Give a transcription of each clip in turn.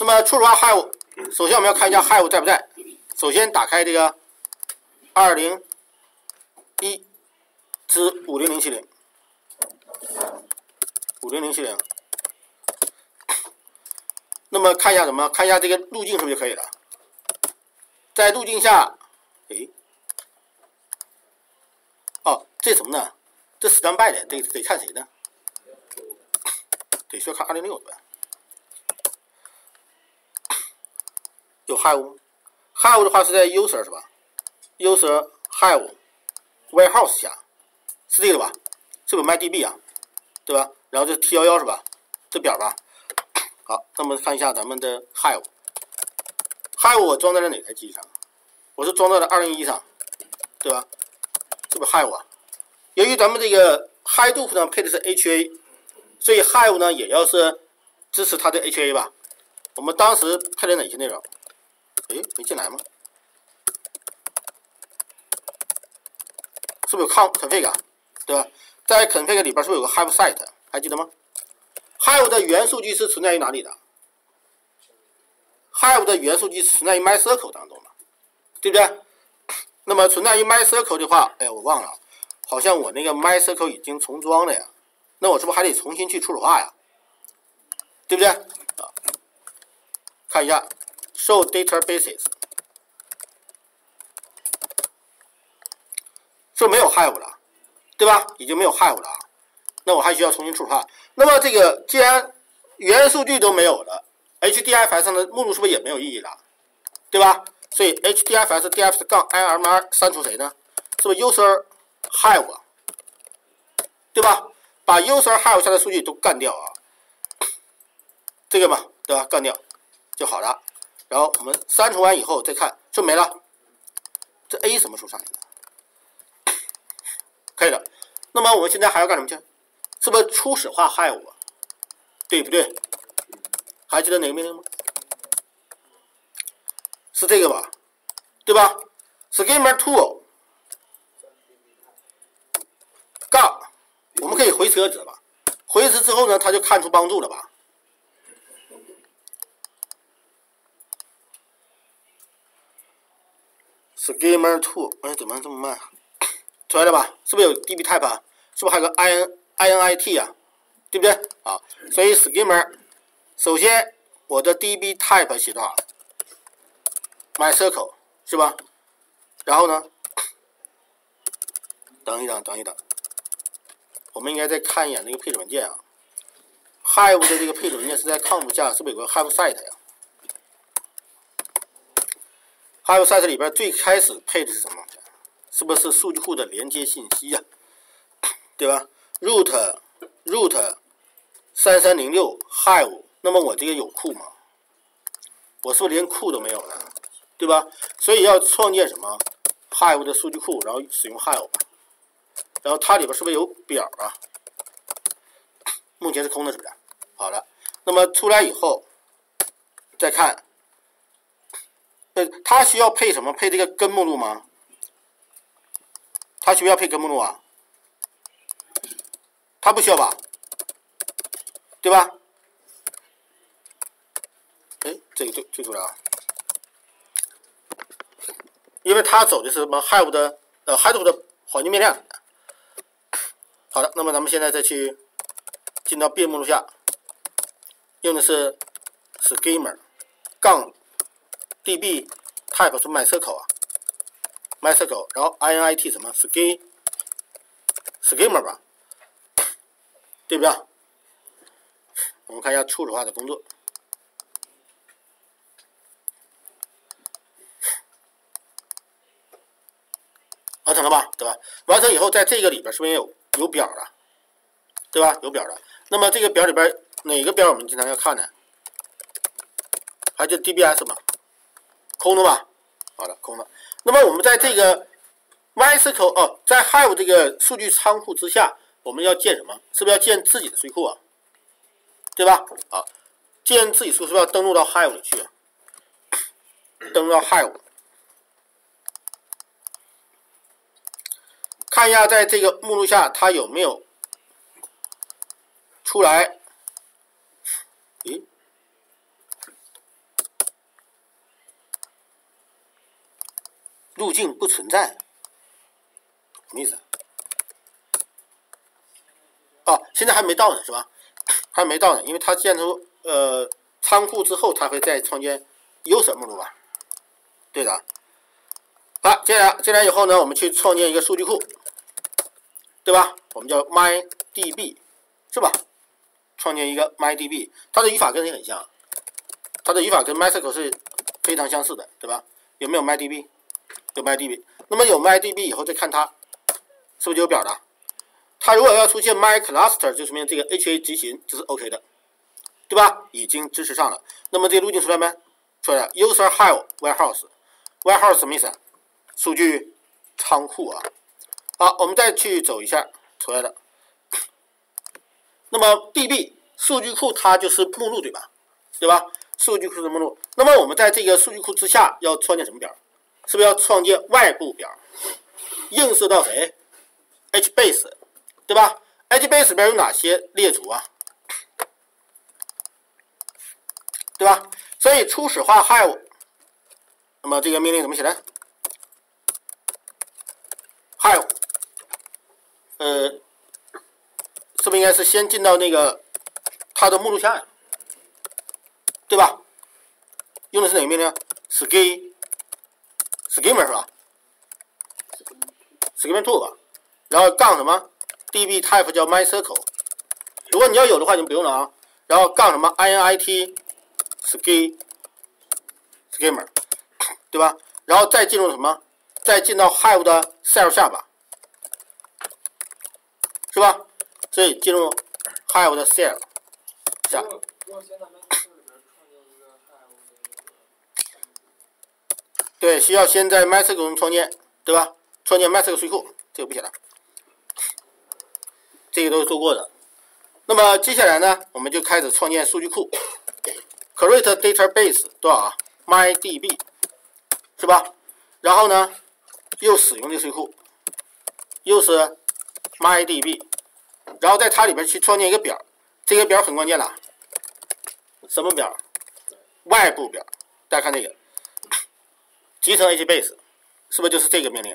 那么初始化 Hive， 首先我们要看一下 Hive 在不在。首先打开这个201至50070， 50070。那么看一下什么？看一下这个路径是不是就可以了？在路径下，哦，这什么呢？这 standby 的得看谁呢？得需要看206对吧？有 Hive 的话是在 user 是吧 ？user Hive warehouse 下是这个吧？是不是 MyDB 啊？对吧？然后这 T11是吧？这表吧。好，那么看一下咱们的 Hive 我装在了哪台机上？我是装在了201上，对吧？是不是 Hive 啊？由于咱们这个 Hadoop 呢配的是 HA， 所以 Hive 呢也要是支持它的 HA 吧？我们当时配了哪些内容？没进来吗？是不是有 config 啊？对吧？在 config 里边是不是有个 Hive site？ 还记得吗？ Hive 的原数据是存在于哪里的 ？Hive 的原数据是存在于 MySQL 当中的，对不对？那么存在于 MySQL 的话，我忘了，好像我那个 MySQL 已经重装了呀，那我是不是还得重新去初始化呀？对不对？啊，看一下 Show Databases， 是不是没有 Hive 了？对吧？已经没有 Hive 了，那我还需要重新初始化。那么这个既然原数据都没有了 ，HDFS 上的目录是不是也没有意义了？对吧？所以 HDFS -IRMR 删除谁呢？是不是 user Hive 啊？对吧？把 user Hive 下的数据都干掉啊，这个嘛，对吧？干掉就好了。然后我们删除完以后再看，就没了。这 A 什么时候上来的？可以了。那么我们现在还要干什么去？是不是初始化 Hive 啊？对不对？还记得哪个命令吗？是这个吧？对吧 ？Schema tool 杠，我们可以回车子吧？回车之后呢，它就看出帮助了吧？Schema tool， 怎么这么慢？出来了吧？是不是有 DB type 啊？是不是还有个 INIT 啊？对不对？啊，所以 Schema， 首先我的 DB type 写多少 ？MySQL 是吧？然后呢？等一等，我们应该再看一眼那个配置文件啊。Hive 的这个配置文件是在 conf 下，是不是有个 Hive site 呀？Hive site 里边最开始配的是什么？是不是数据库的连接信息呀？对吧 ？root 3306 Hive， 那么我这个有库吗？我是不是连库都没有了？对吧？所以要创建什么 Hive 的数据库，然后使用 Hive， 然后它里边是不是有表啊？目前是空的，是不是？好了，那么出来以后再看，它需要配什么？配这个根目录吗？它需要配根目录啊？它不需要吧？对吧？这个对出来啊，因为它走的是什么 Hive 的Hadoop 的环境变量。好的，那么咱们现在再去进到变目录下，用的是 Schema 杠 DB type 是 MySQL 啊 ，MySQL， 然后 INIT 什么 Schema 吧，对不对？我们看一下初始化的工作。完成了吧，对吧？完成以后，在这个里边是不是有表了，对吧？有表了。那么这个表里边哪个表我们经常要看呢？还就 DBS 嘛，空的吧？好的，空的。那么我们在这个 MySQL 在 Hive 这个数据仓库之下，我们要建什么？是不是要建自己的数据库啊？对吧？啊，建自己数据是不是要登录到 Hive 里去啊？登录到 Hive。看一下，在这个目录下，它有没有出来？ 路径不存在，什么意思？哦，现在还没到呢，是吧？还没到呢，因为它建出仓库之后，它会再创建 user 目录吧？对的。好，进来以后呢，我们去创建一个数据库，对吧？我们叫 MyDB， 是吧？创建一个 MyDB， 它的语法跟谁很像？它的语法跟 MySQL 是非常相似的，对吧？有没有 MyDB？ 有 MyDB。那么有 MyDB 以后再看它，是不是就有表了？它如果要出现 MyCluster， 就说明这个 HA 集群就是 OK 的，对吧？已经支持上了。那么这个路径出来没？出来了 ，User Have Warehouse。Warehouse 什么意思？数据仓库啊。好，我们再去走一下，出来了。那么 DB 数据库它就是目录，对吧？对吧？数据库是目录。那么我们在这个数据库之下要创建什么表？是不是要创建外部表？映射到谁 ？HBase， 对吧 ？HBase 里边有哪些列组啊？对吧？所以初始化 have， 那么这个命令怎么写呢 ？have， 是不是应该是先进到那个它的目录下呀？对吧？用的是哪个命令 ？schema 是吧 ？schema to 吧，然后杠什么 ？db type 叫 MySQL， 如果你要有的话就不用了啊。然后杠什么 init schema， 对吧？然后再进入什么？再进到 have 的 cell 下吧，是吧？所以进入 have 的 cell 下。对，需要先在 MySQL 中创建，对吧？创建 MySQL 数据库，这个不写了，这个都是做过的。那么接下来呢，我们就开始创建数据库 ，create database 多少啊 ？MyDB 是吧？然后呢，又使用这个数据库，又是 MyDB， 然后在它里边去创建一个表，这个表很关键了，什么表？外部表。大家看这个。集成 HBase 是不是就是这个命令？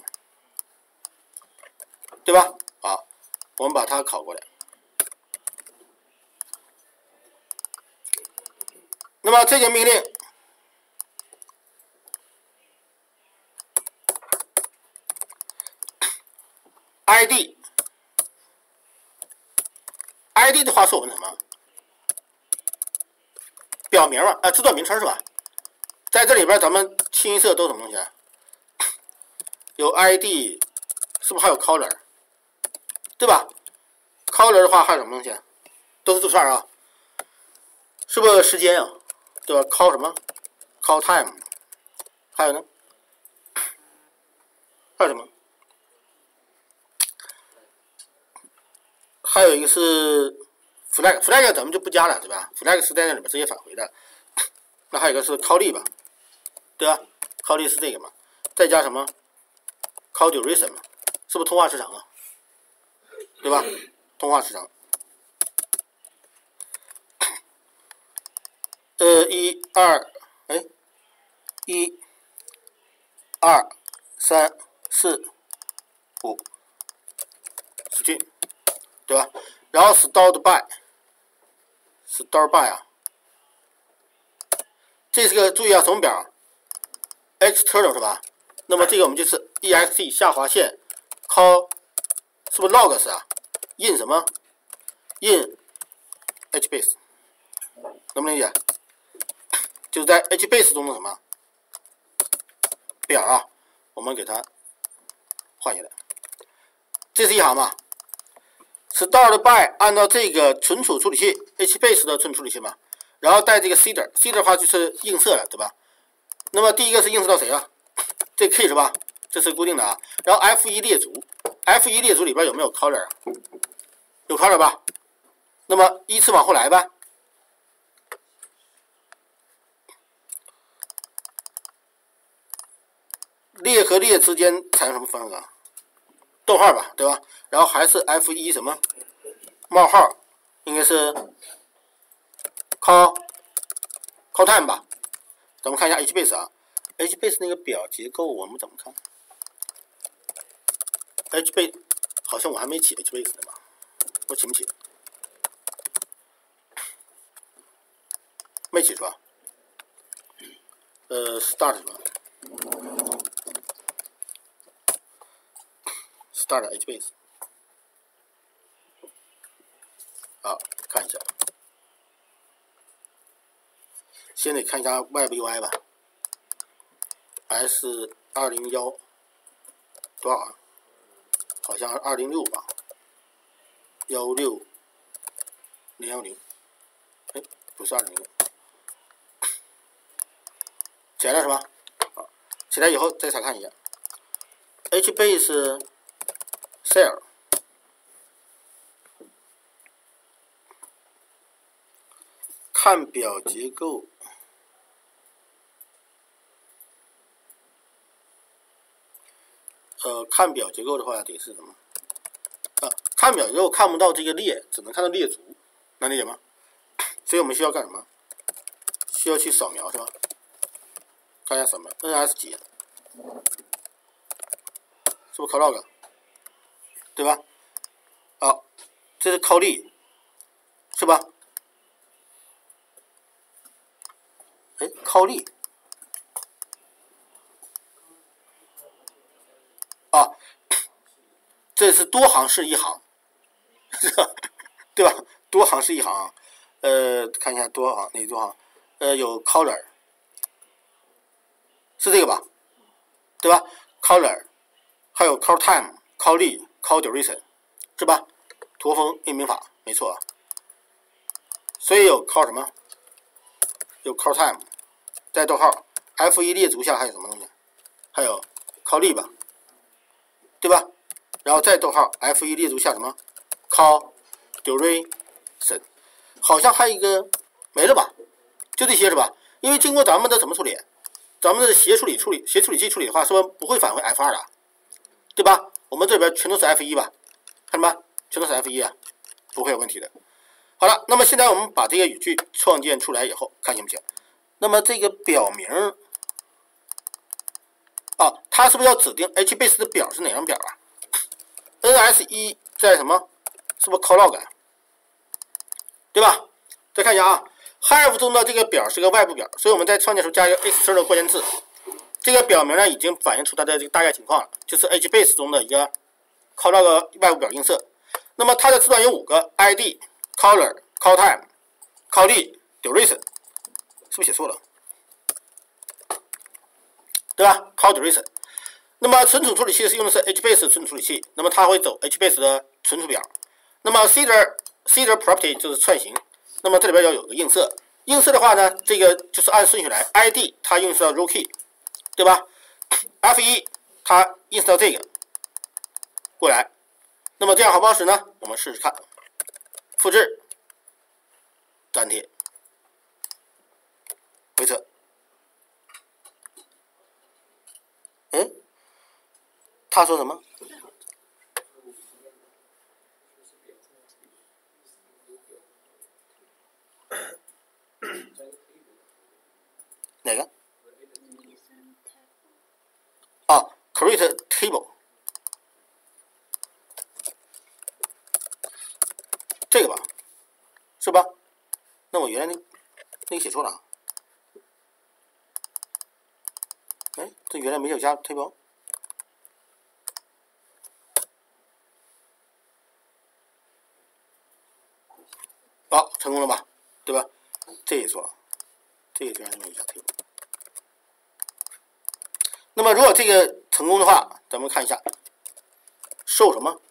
对吧？好，我们把它拷过来。那么这个命令，ID 的话是我们什么？表名嘛，字段名称是吧？在这里边咱们清一色都是什么东西啊？有 ID， 是不是还有 color？ 对吧 ？color 的话还有什么东西？都是字串啊，是不是时间啊？对吧 ？call 什么 ？call time， 还有呢？还有什么？还有一个是 flag 咱们就不加了，对吧 ？flag 是在那里边直接返回的。那还有一个是 call 例吧，对吧 ？call 例是这个嘛？再加什么 ？call duration 嘛？是不是通话时长啊？对吧？通话时长。1、2，哎，1、2、3、4、5 ，string， 对吧？然后 stored by 啊。这是个注意啊，什么表 ？external 是吧？那么这个我们就是 ext 下划线 call 是不是 logs 啊 ？in 什么 ？in HBase， 能不能理解？就是在 HBase 中的什么表啊？我们给它换下来。这是一行嘛 ？stored by 按照这个存储处理器 HBase 的存储处理器嘛？然后带这个 seeder 的话就是映射了，对吧？那么第一个是映射到谁啊？这 K 是吧？这是固定的啊。然后 F1 列组 ，F1 列组里边有没有 color 啊？有 color 吧？那么依次往后来呗。列和列之间采用什么方式啊？逗号吧，对吧？然后还是 F1 什么冒号，应该是 call time 吧？咱们看一下 HBase 啊 ，HBase 那个表结构我们怎么看？ HBase 好像我还没起 HBase 呢吧？我起没起？没起是吧？Start 是吧？Start HBase。好，看一下。先得看一下 Web UI 吧。S201多少啊？好像206吧，16010。哎，不是206。起来了是吧？好，起来以后再查看一下。HBase Shell 看表结构。看表结构的话得是什么？看表结构看不到这个列，只能看到列足，能理解吗？所以我们需要干什么？需要去扫描是吧？看一下扫描 ，NS 几？是不是 Clog？ 对吧？好，这是 Clog， 是吧？哎 ，Clog。啊，这是多行是一行，对吧？多行是一行。看一下多行哪多行？有 color， 是这个吧？对吧 ？color， 还有 call time、call lead、call duration， 是吧？驼峰命名法没错啊。所以有 call 什么？有 call time， 带逗号 ，F1 列足下还有什么东西？还有 call lead 吧？对吧？然后再逗号 F1 列足下什么 call duration， 好像还有一个没了吧？就这些是吧？因为经过咱们的怎么处理？咱们的协处理器处理的话，是不是不会返回 F2 的，对吧？我们这边全都是 F1 吧？看到吗？全都是 F1 啊，不会有问题的。好了，那么现在我们把这个语句创建出来以后，看行不行？那么这个表名啊，它是不是要指定 HBase 的表是哪张表啊 ？NS1 在什么？是不是 call log， 对吧？再看一下啊 ，Hive 中的这个表是个外部表，所以我们在创建时候加一个 external 关键字。这个表名呢，已经反映出它的这个大概情况了，就是 HBase 中的一个 call log 外部表映射。那么它的字段有5个 ：ID、Color、Call Time、Call Lead、Duration， 是不是写错了？对吧 ？Call Duration。那么存储处理器是用的是 HBase 存储处理器，那么它会走 HBase 的存储表。那么 Seeder Property 就是串行。那么这里边要有个映射，映射的话呢，这个就是按顺序来 ，ID 它映射到 Rookie， 对吧 ？F1 它映射到这个过来。那么这样好不好使呢？我们试试看，复制，粘贴，回测。嗯，他说什么？哪个？啊 ，create table， 这个吧，是吧？那我原来那个写错了。哎，这原来没有加 table。好，成功了吧？对吧？这也错了，这个原来没有加 table。那么如果这个成功的话，咱们看一下，受什么？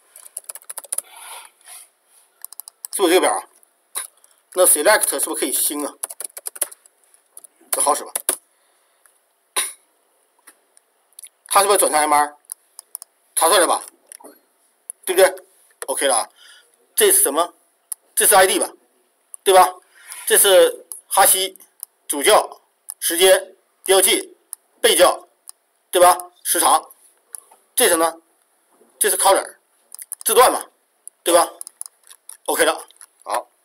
是不是这个表啊？那 select 是不是可以新啊？这好使吧？它是不是转成 MR？ 查出来了吧？对不对 ？OK 了啊。这是什么？这是 ID 吧？对吧？这是哈希、主教、时间、标记、被教，对吧？时长。这是呢？这是 color 字段嘛？对吧 ？OK 了，好。